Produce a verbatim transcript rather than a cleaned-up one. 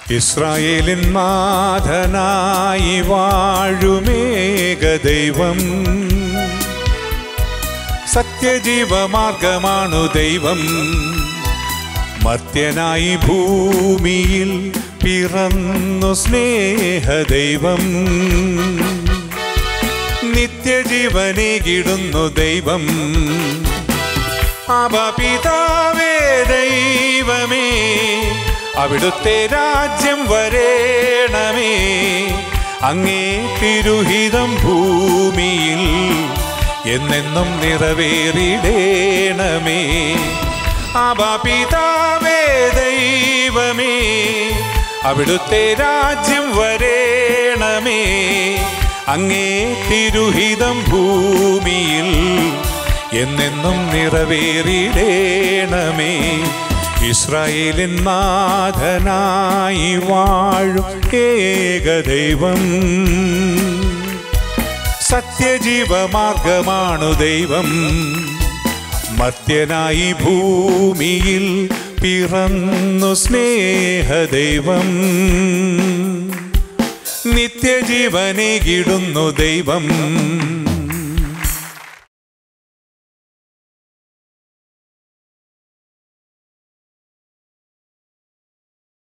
ഇസ്രായേലിൻ നാഥനായി വാഴുമേക ദൈവം, സത്യജീവമാർഗമാണു ദൈവം. മർത്യനായി ഭൂമിയിൽ പിറന്നു സ്നേഹദൈവം, നിത്യജീവനേകിടുന്നു ദൈവം. ആബാ പിതാവേ ദൈവമേ, അവിടുത്തെ രാജ്യം വരേണമേ. അങ്ങേ തിരുഹിതം ഭൂമിയിൽ എന്നെന്നും നിറവേറിടേണമേ. ആബാ പിതാവേ ദൈവമേ, അവിടുത്തെ രാജ്യം വരേണമേ. അങ്ങേ തിരുഹിതം ഭൂമിയിൽ എന്നെന്നും നിറവേറിടേണമേ. ഇസ്രായേലിൻ നാഥനായി വാഴും ഏകദൈവം, സത്യജീവമാർഗമാണു ദൈവം. മർത്യനായി ഭൂമിയിൽ പിറന്നു സ്നേഹദൈവം, നിത്യജീവനേകിടുന്നു ദൈവം.